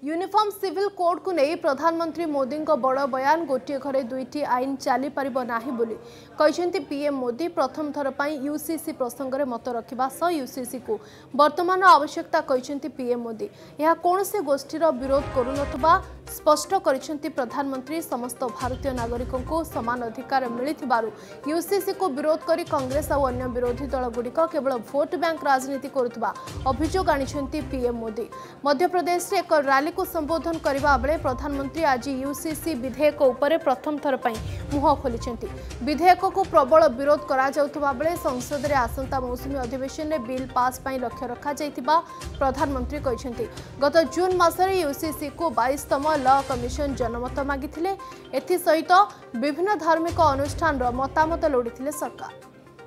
Uniform civil code को नहीं प्रधानमंत्री मोदी को बड़ बयान गोटे घरे दुईटी आईन चली पारिब नाही बोली कहते पीएम मोदी प्रथम थर पर यूसीसी प्रसंग में मत रखा सह यूसीसी को वर्तमान आवश्यकता कहते पीएम मोदी यह कौन से गोष्ठीर विरोध करुनथबा स्पष्ट करिसेंती प्रधानमंत्री समस्त भारतीय नागरिकों को समान अधिकार मिलिथिबारु यूसीसी को विरोध करी कांग्रेस और अन्य विरोधी दल गुड़िक केवल भोट बैंक राजनीति करुवा अभियोग आनिसेंती पीएम मोदी मध्य प्रदेश में एक रैली को संबोधन करने बेले प्रधानमंत्री आज यूसीसी विधेयक उपर प्रथम थर पर मुह खोली विधेयक को प्रबल विरोध करा जाउथबा बेले संसद में आसंता मौसुमी अधिवेशन में बिल पास पर लक्ष्य रखा जाइथिबा प्रधानमंत्री कहते गत जून मासरे यूसीसी को 22तम लॉ कमिशन जनमत मागिथिले एथि सहित विभिन्न धार्मिक अनुष्ठान मतामत लोड़ीथिले सरकार।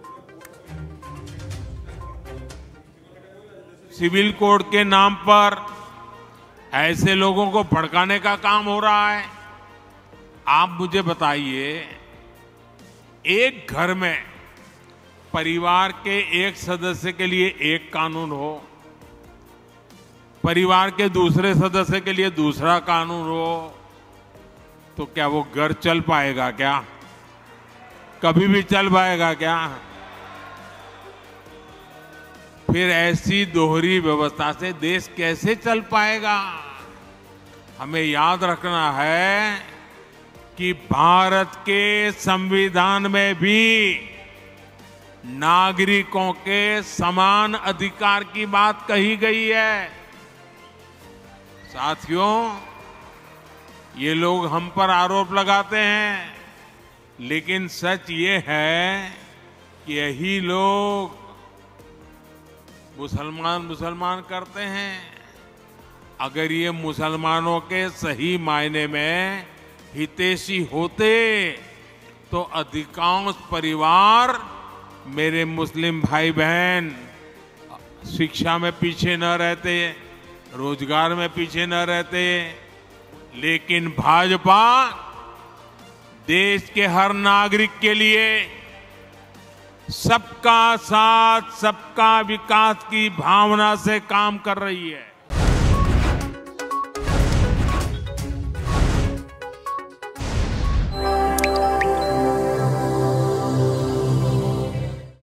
सिविल कोड के नाम पर ऐसे लोगों को भड़काने का काम हो रहा है। आप मुझे बताइए, एक घर में परिवार के एक सदस्य के लिए एक कानून हो, परिवार के दूसरे सदस्य के लिए दूसरा कानून हो, तो क्या वो घर चल पाएगा? क्या कभी भी चल पाएगा क्या? फिर ऐसी दोहरी व्यवस्था से देश कैसे चल पाएगा? हमें याद रखना है कि भारत के संविधान में भी नागरिकों के समान अधिकार की बात कही गई है। साथियों, ये लोग हम पर आरोप लगाते हैं, लेकिन सच ये है कि यही लोग मुसलमान करते हैं। अगर ये मुसलमानों के सही मायने में हितैषी होते तो अधिकांश परिवार, मेरे मुस्लिम भाई बहन, शिक्षा में पीछे न रहते, रोजगार में पीछे न रहते। लेकिन भाजपा देश के हर नागरिक के लिए सबका साथ सबका विकास की भावना से काम कर रही है।